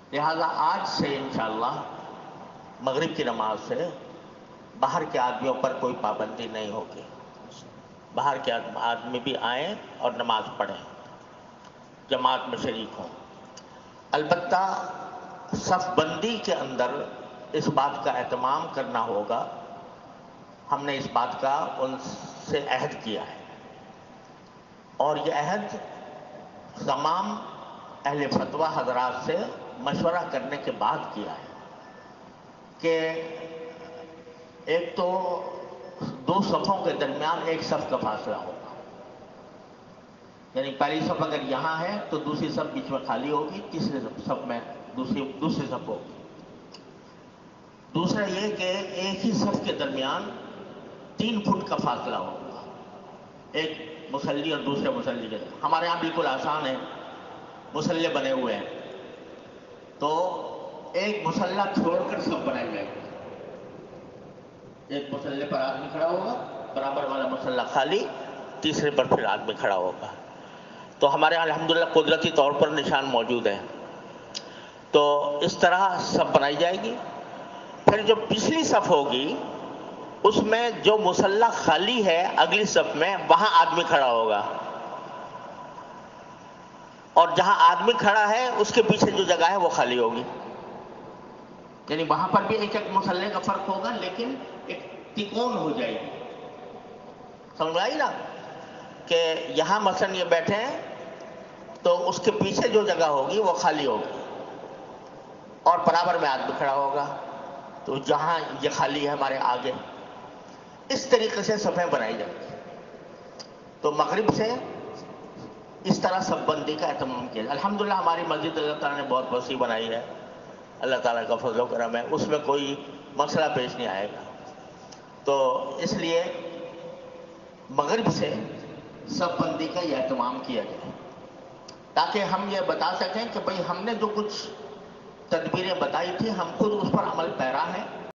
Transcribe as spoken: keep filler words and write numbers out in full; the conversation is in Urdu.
لہذا آج سے انشاءاللہ مغرب کی نماز سے باہر کے آدمیوں پر کوئی پابندی نہیں ہوگی. باہر کے آدمی بھی آئیں اور نماز پڑھیں، جماعت میں شریک ہوں. البتہ صف بندی کے اندر اس بات کا اہتمام کرنا ہوگا. ہم نے اس بات کا ان سے عہد کیا ہے، اور یہ عہد تمام اہل فتویٰ حضرات سے مشورہ کرنے کے بعد کیا ہے کہ ایک تو دو صفوں کے درمیان ایک صف کا فاصلہ ہوگا. یعنی پہلی صف اگر یہاں ہے تو دوسری صف بیچ میں خالی ہوگی، تیسری صف میں دوسری دوسری صف ہوگی. دوسرا یہ کہ ایک ہی صف کے درمیان تین فٹ کا فاصلہ ہوگا، ایک مصلی اور دوسرے مصلی کے. ہمارے یہاں بالکل آسان ہے، مصلے بنے ہوئے ہیں، تو ایک مصلہ چھوڑ کر صف بنائی جائے گی. ایک مصلے پر آدمی کھڑا ہوگا، برابر والا مصلہ خالی، تیسرے پر پھر آدمی کھڑا ہوگا. تو ہمارے یہاں الحمدللہ قدرتی طور پر نشان موجود ہیں. تو اس طرح صف بنائی جائے گی. پھر جو پچھلی صف ہوگی اس میں جو مصلہ خالی ہے اگلی صف میں، وہاں آدمی کھڑا ہوگا، اور جہاں آدمی کھڑا ہے اس کے پیچھے جو جگہ ہے وہ خالی ہوگی. یعنی وہاں پر بھی ایک ایک مصلے کا فرق ہوگا، لیکن ایک تکون ہو جائے گی. سمجھ آئی نا کہ یہاں مثلا یہ بیٹھے ہیں تو اس کے پیچھے جو جگہ ہوگی وہ خالی ہوگی، اور برابر میں آدمی کھڑا ہوگا. تو جہاں یہ خالی ہے ہمارے آگے، اس طریقے سے صفیں بنائی جائیں گی. تو مغرب سے اس طرح صف بندی کا اہتمام کیا. الحمدللہ ہماری مسجد اللہ تعالیٰ نے بہت وسیع بنائی ہے، اللہ تعالیٰ کا فضل و کرم ہے، اس میں کوئی مسئلہ پیش نہیں آئے گا. تو اس لیے مغرب سے صف بندی کا یہ اہتمام کیا گیا تاکہ ہم یہ بتا سکیں کہ بھئی ہم نے جو کچھ تدبیریں بتائی تھی ہم خود اس پر عمل پیرا ہیں.